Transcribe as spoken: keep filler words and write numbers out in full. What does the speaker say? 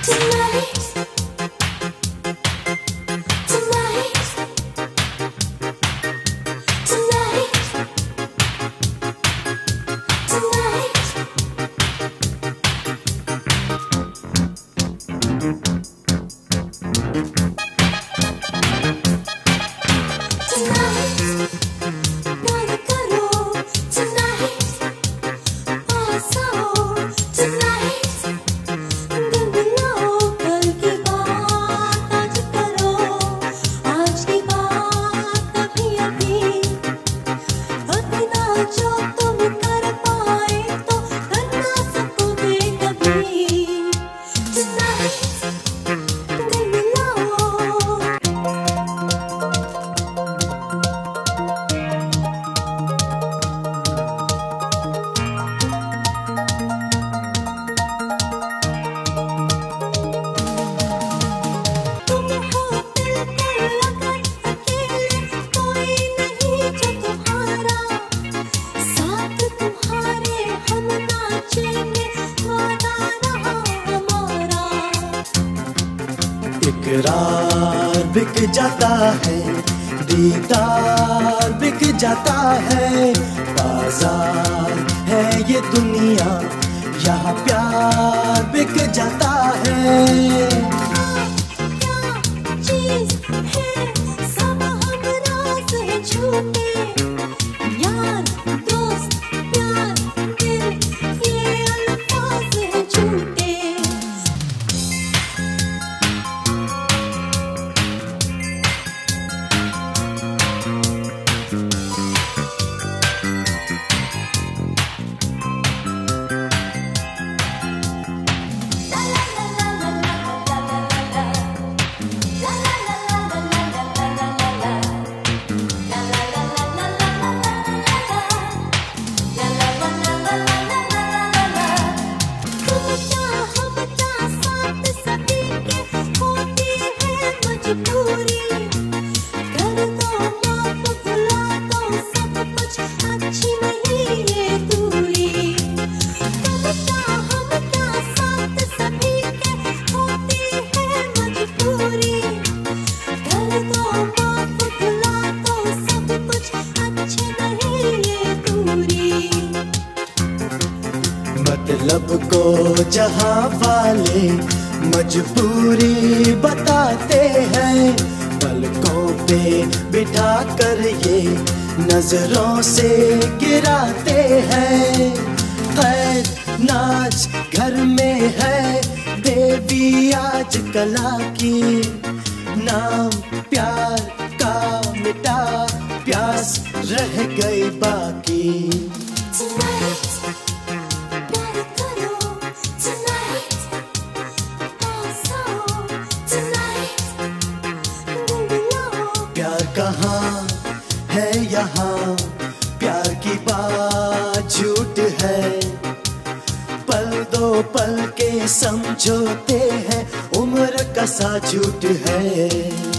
इकरार बिक जाता है, दीदार बिक जाता है, बाजार है ये दुनिया, यहाँ प्यार बिक जाता है। क्या चीज़ है, सब हम राज है छूटे, यार दोस्त प्यार दिल ये अल्फाज है झूठे। मतलब को जहाँ वाले मजबूरी बताते हैं, पलकों पे बिठा कर ये नजरों से गिराते हैं। खैर नाच घर में है देवी आज कला की, नाम प्यार का मिटा प्यास रह गई बाकी। प्यार कहाँ है यहाँ, प्यार की बात झूठ है, पल दो पल के समझौते हैं, उम्र का सा झूठ है।